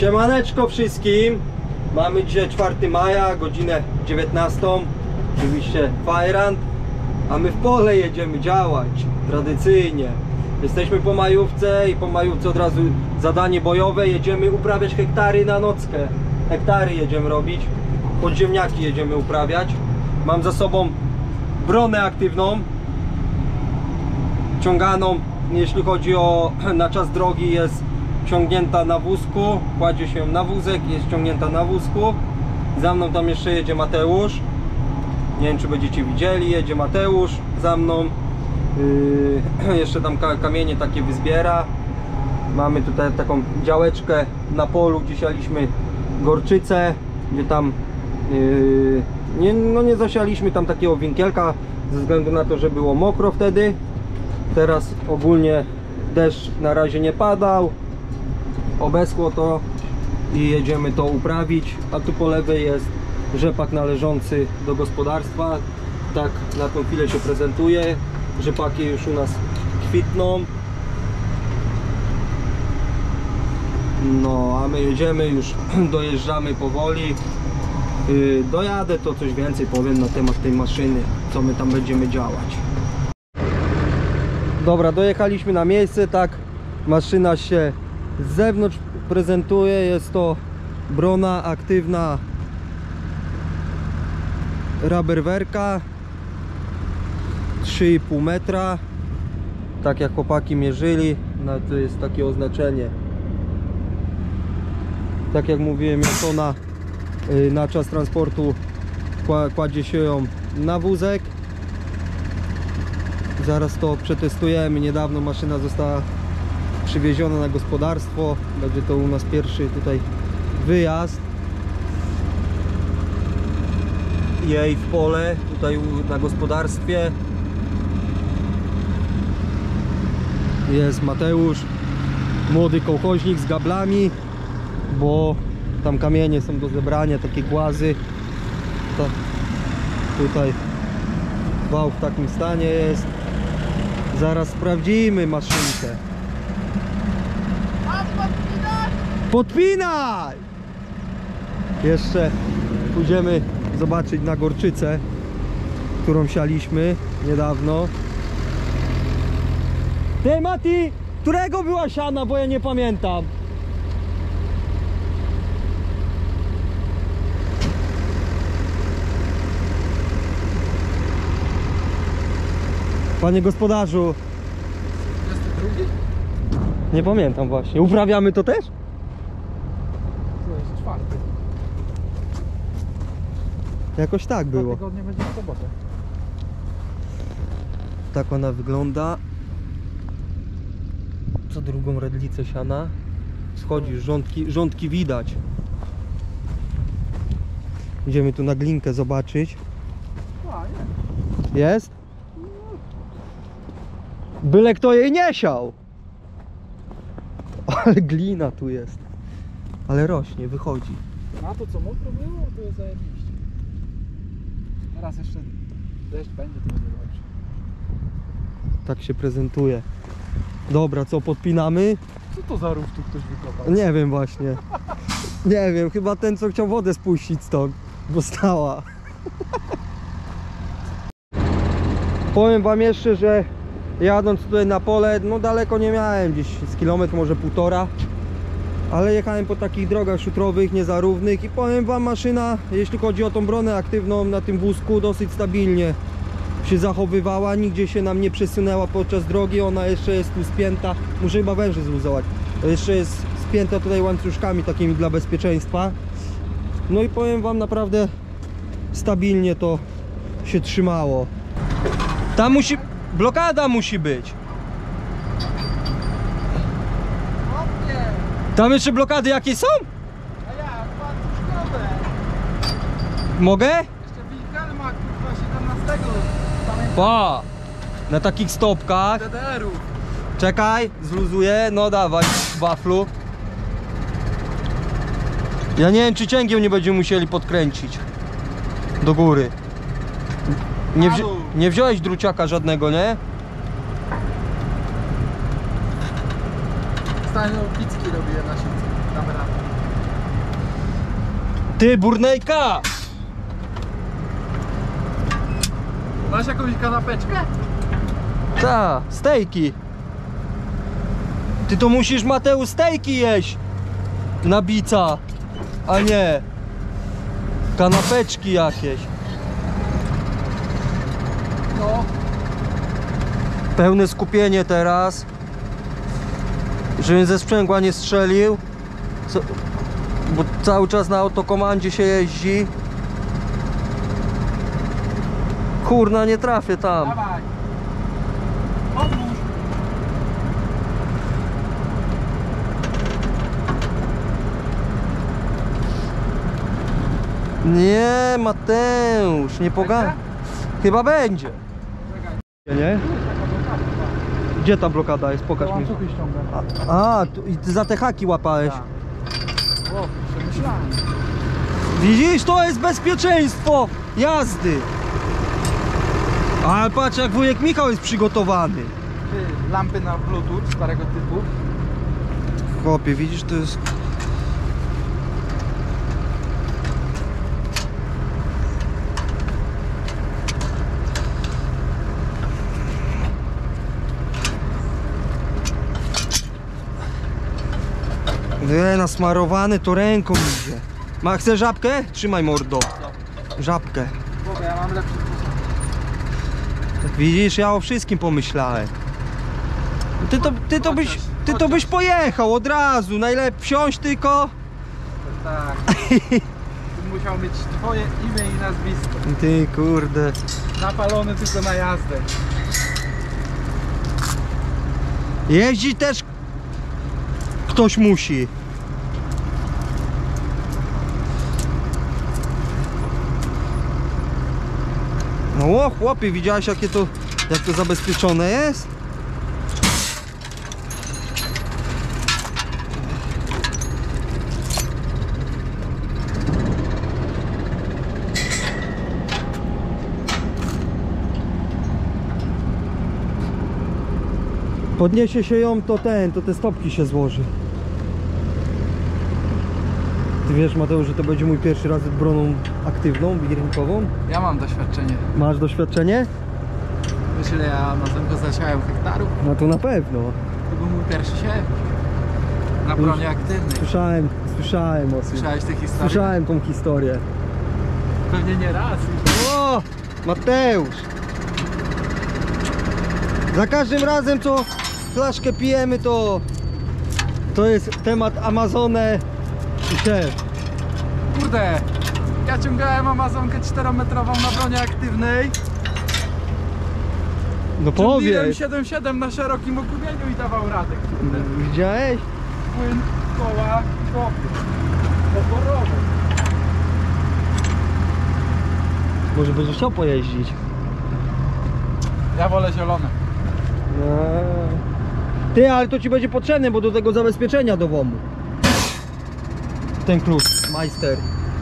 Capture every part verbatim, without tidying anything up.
Siemaneczko wszystkim. Mamy dzisiaj czwartego maja, godzinę dziewiętnastą. Oczywiście fajrant. A my w pole jedziemy działać. Tradycyjnie. Jesteśmy po majówce i po majówce od razu zadanie bojowe. Jedziemy uprawiać hektary na nockę. Hektary jedziemy robić. Podziemniaki jedziemy uprawiać. Mam za sobą bronę aktywną. Ciąganą, jeśli chodzi o na czas drogi, jest ciągnięta na wózku, kładzie się na wózek, jest ciągnięta na wózku. Za mną tam jeszcze jedzie Mateusz. Nie wiem, czy będziecie widzieli, jedzie Mateusz za mną. Yy, jeszcze tam kamienie takie wyzbiera. Mamy tutaj taką działeczkę na polu, gdzie sialiśmy gorczycę, gdzie tam yy, nie, no nie zasialiśmy tam takiego winkielka ze względu na to, że było mokro wtedy. Teraz ogólnie deszcz na razie nie padał, obeschło to i jedziemy to uprawić. A tu po lewej jest rzepak należący do gospodarstwa. Tak na tą chwilę się prezentuje. Rzepaki już u nas kwitną. No a my jedziemy, już dojeżdżamy powoli. Yy, dojadę, to coś więcej powiem na temat tej maszyny, co my tam będziemy działać. Dobra, dojechaliśmy na miejsce, tak maszyna się z zewnątrz prezentuje. Jest to brona aktywna Raberwerka trzy i pół metra, tak jak chłopaki mierzyli. No, to jest takie oznaczenie, tak jak mówiłem, jest ona na czas transportu, kładzie się ją na wózek. Zaraz to przetestujemy. Niedawno maszyna została przywieziona na gospodarstwo. Będzie to u nas pierwszy tutaj wyjazd jej w pole, tutaj na gospodarstwie. Jest Mateusz, młody kołchoźnik z gablami, bo tam kamienie są do zebrania, takie głazy. To tutaj wał w takim stanie jest. Zaraz sprawdzimy maszynkę. Podpinaj! Jeszcze pójdziemy zobaczyć na gorczycę, którą sialiśmy niedawno. Ty Mati, którego była siana, bo ja nie pamiętam. Panie gospodarzu, nie pamiętam właśnie. Uprawiamy to też? To jest czwarty. Jakoś tak było. Dwa tygodnie będzie w sobotę. Tak ona wygląda. Co drugą redlicę siana. Schodzi, rządki, rządki widać. Idziemy tu na glinkę zobaczyć. A, nie. Jest? Byle kto jej nie siał. Ale glina tu jest. Ale rośnie, wychodzi. Na to co mokro było, to jest zajebiście. Teraz jeszcze deszcz będzie, to będzie dobrze. Tak się prezentuje. Dobra, co, podpinamy? Co to za rów tu ktoś wykopał? Nie wiem właśnie. Nie wiem, chyba ten, co chciał wodę spuścić stąd, bo stała. Powiem wam jeszcze, że jadąc tutaj na pole, no daleko nie miałem, gdzieś z kilometr, może półtora, ale jechałem po takich drogach szutrowych, niezarównych i powiem wam, maszyna, jeśli chodzi o tą bronę aktywną na tym wózku, dosyć stabilnie się zachowywała, nigdzie się nam nie przesunęła podczas drogi. Ona jeszcze jest tu spięta, muszę chyba węże zluzować, jeszcze jest spięta tutaj łańcuszkami takimi dla bezpieczeństwa. No i powiem wam, naprawdę stabilnie to się trzymało. Tam musi... blokada musi być. Tam jeszcze blokady jakieś są? A ja, łańcuszkowe. Mogę? Jeszcze Wilhelma, kurwa, siedemnastego. Pa! Na takich stopkach. D D R-u. Czekaj, zluzuję. No dawaj, waflu. Ja nie wiem, czy cięgiem nie będziemy musieli podkręcić do góry. Nie, wzi nie wziąłeś druciaka żadnego, nie? Stanie picki robię na siłce. Damy radę. Ty, Burnejka! Masz jakąś kanapeczkę? Ta, stejki. Ty to musisz, Mateusz, stejki jeść na bica, a nie kanapeczki jakieś. No. Pełne skupienie teraz, żebym ze sprzęgła nie strzelił, co, bo cały czas na autokomandzie się jeździ. Kurna, nie trafię tam. Dawaj. Odłóż. Nie, Mateusz, nie pogadaj. Chyba będzie. Czekaj. Nie? Gdzie ta blokada jest? Pokaż mi. Łańcuchy ściągam. A, a tu, i ty za te haki łapałeś. Tak. O, przemyślałem. Widzisz, to jest bezpieczeństwo jazdy. Ale patrz, jak wujek Michał jest przygotowany. Ty, lampy na bluetooth starego typu. Chłopie, widzisz, to jest... Nie, nasmarowany to ręką idzie. Ma, chcesz żabkę? Trzymaj, mordo. Żabkę. Bo ja mam lepszy sposób. Widzisz, ja o wszystkim pomyślałem. Ty to, ty to, byś, ty to byś pojechał od razu. Najlepiej wsiąść tylko. Tak. Bym musiał mieć twoje imię i nazwisko. Ty kurde. Napalony tylko na jazdę. Jeździć też ktoś musi. No o, chłopie, widziałeś jakie to, jak to zabezpieczone jest? Podniesie się ją, to ten, to te stopki się złoży. Ty wiesz, Mateusz, że to będzie mój pierwszy raz z broną aktywną, bigiernikową? Ja mam doświadczenie. Masz doświadczenie? Wiesz, ile ja na zębę zasiałem hektarów? No to na pewno. To był mój pierwszy siew. Na bronie aktywnej. Słyszałem, słyszałem o tym. Słyszałeś tę historię? Słyszałem tą historię. Pewnie nie raz. O, Mateusz! Za każdym razem, co flaszkę pijemy, to to jest temat Amazonę i szef. Kurde, ja ciągałem Amazonkę czterometrową na bronie aktywnej. No Ciągliłem powiedz, siedem siedem na szerokim ogumieniu i dawał radę. Kurde. widziałeś? Płyn, koła, kopy. Oporowy. Może będziesz chciał pojeździć. Ja wolę zielone. No. Ty, ale to ci będzie potrzebne, bo do tego zabezpieczenia do womu. Ten klucz, majster.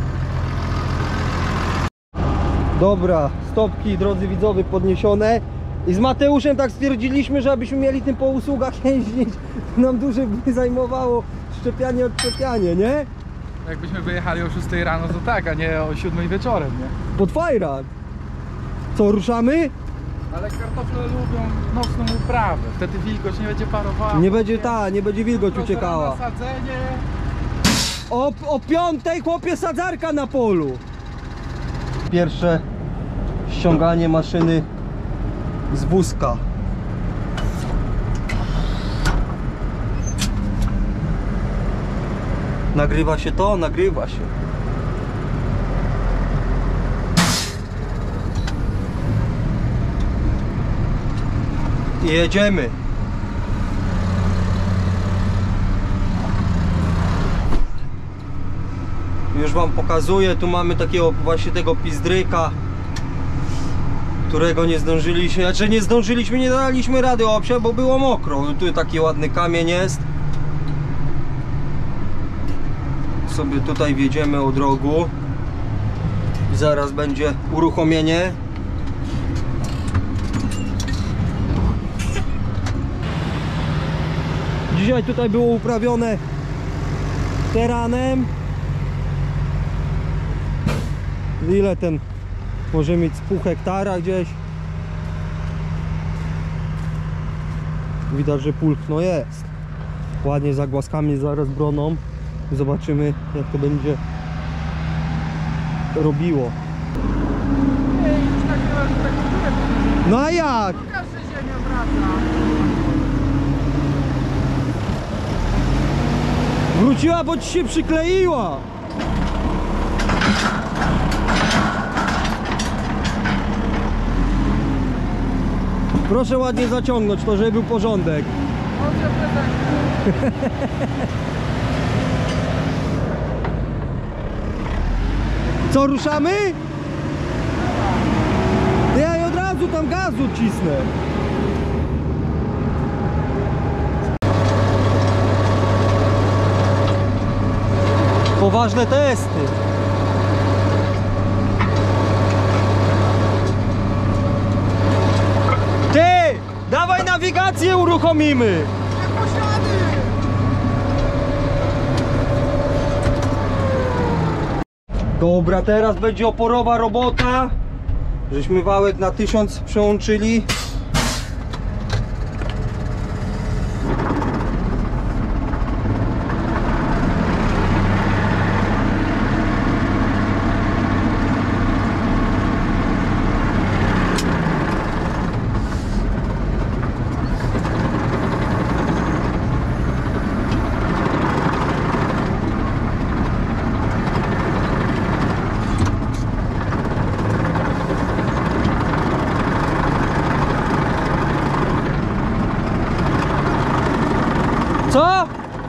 Dobra, stopki, drodzy widzowie, podniesione. I z Mateuszem tak stwierdziliśmy, że abyśmy mieli tym po usługach jeździć, to nam dłużej by zajmowało szczepianie, odczepianie, nie? Jakbyśmy wyjechali o szóstej rano, to tak, a nie o siódmej wieczorem, nie? Pod fajrak. Co, ruszamy? Ale kartofle lubią nocną uprawę. Wtedy wilgoć nie będzie parowała. Nie będzie ta, nie będzie wilgoć uciekała. Nasadzenie. O, o piątej, chłopie, sadzarka na polu. Pierwsze ściąganie maszyny z wózka. Nagrywa się to? Nagrywa się. I jedziemy. Już wam pokazuję, tu mamy takiego właśnie tego pizdryka, którego nie zdążyliśmy, znaczy nie zdążyliśmy, nie daliśmy rady obsiać, bo było mokro. Tu taki ładny kamień jest. Sobie tutaj wjedziemy od rogu i zaraz będzie uruchomienie. Dzisiaj tutaj było uprawione teranem. Ile ten może mieć z pół hektara gdzieś. Widać, że pulchno jest. Ładnie za głaskami, zaraz broną. Zobaczymy, jak to będzie robiło. Ej, już tak chyba, że tak w górę powinien. No a jak? Pokaż, że ziemia wraca. Wróciła, bo ci się przykleiła. Proszę ładnie zaciągnąć to, żeby był porządek. Dobrze, prezent. Co, ruszamy? Ja od razu tam gazu cisnę. Poważne testy. Ty! Dawaj nawigację uruchomimy! Nie posiady! Dobra, teraz będzie oporowa robota. Żeśmy wałek na tysiąc przełączyli. Co?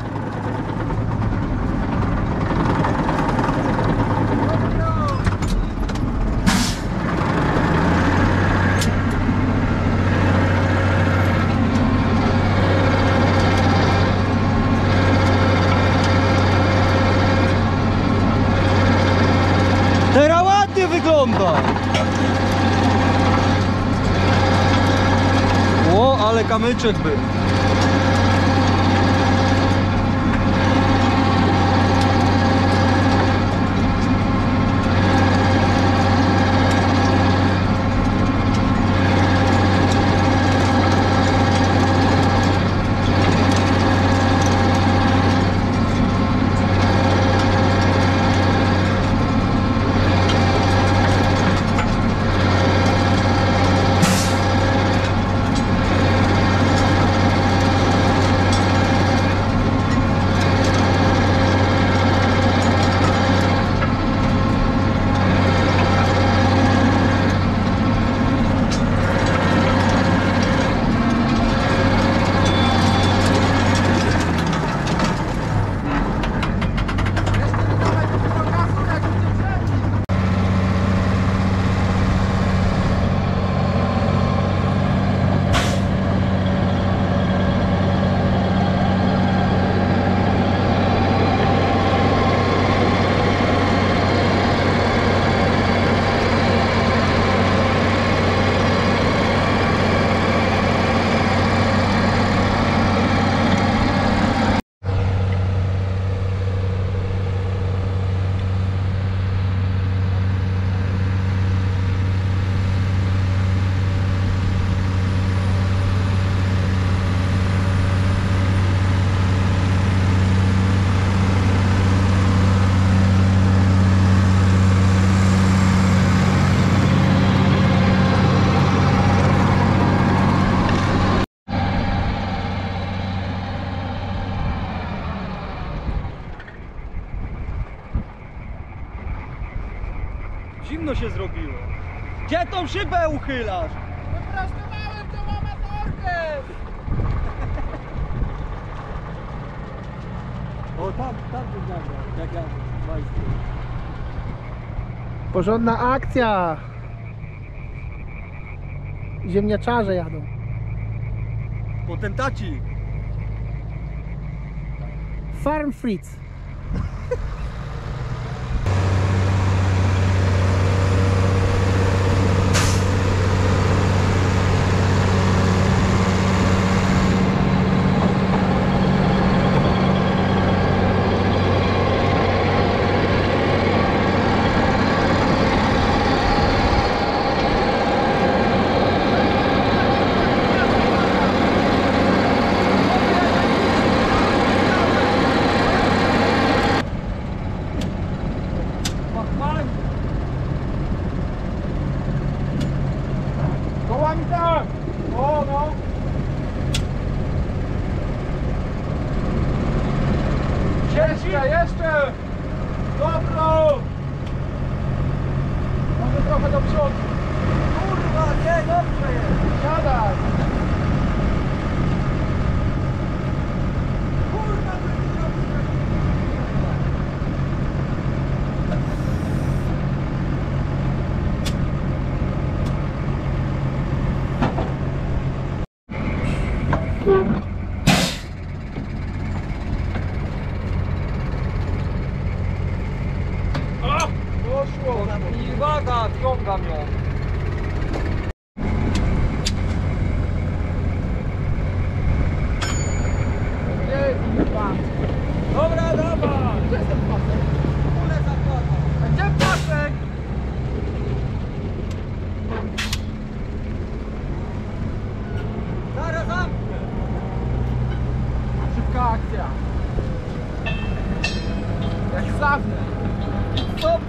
Teraz ładnie wygląda. O, ale kamyczek był. Zimno się zrobiło. Gdzie tą szybę uchylasz? Wyprostowałem tą amatorkę! O tam, tam wygląda, jak ja majstru. Porządna akcja! Ziemniaczarze jadą. Potentaci. Farm Fritz. Jeszcze, jeszcze! Dobro! Może trochę do przodu. Kurwa, nie, dobrze jest. Siadaj! Kurwa, to jest dobrze. Poszło! I uwaga, ciągam ją. Gdzie jest pan? Dobra, dawaj. Gdzie jest ten pasek? Kule zakładam. A gdzie pasek? Zaraz zamknę. Szybka akcja. Jak zawsze. Stop.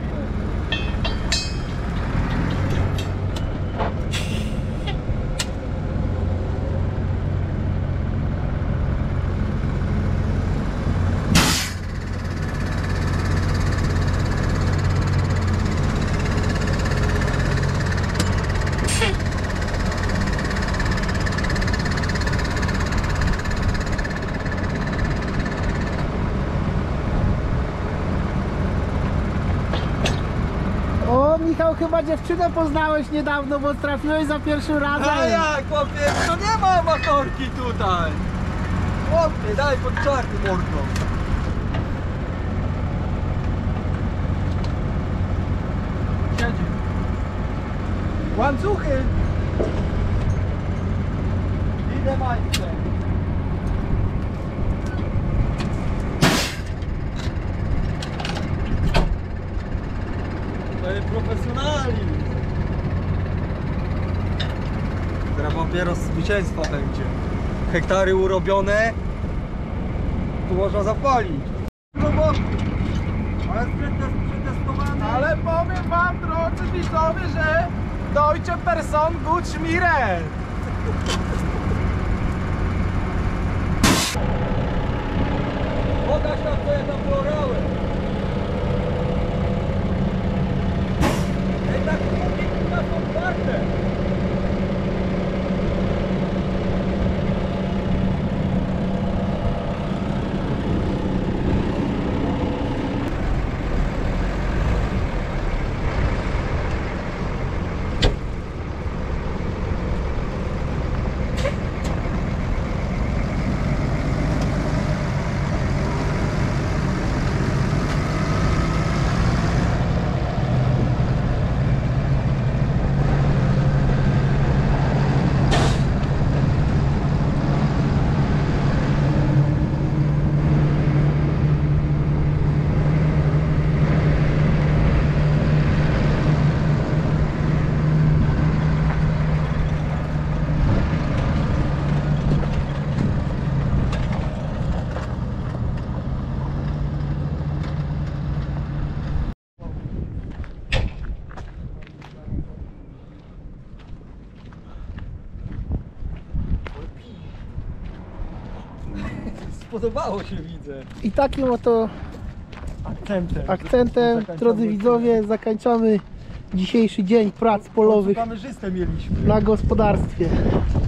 O, Michał, chyba dziewczynę poznałeś niedawno, bo trafiłeś za pierwszym razem. A jak, chłopie, to nie ma amatorki tutaj. Chłopie, daj pod czarny mordą. Siedzi. Łańcuchy! Idę majster. To jest profesjonalizm. Teraz dopiero zwycięstwa będzie. Hektary urobione. Tu można zapalić. Roboty. Ale przetestowany. Ale powiem wam, drodzy widzowie, że Deutsche Person gut schmieren. Pokaż nam, co ja tam porałem. Ej, tak mówię, na są otwarte. Spodobało się, widzę. I takim oto Akcentem. akcentem, Zakończamy drodzy widzowie, zakończamy dzisiejszy dzień prac polowych kamerzystę mieliśmy. na gospodarstwie.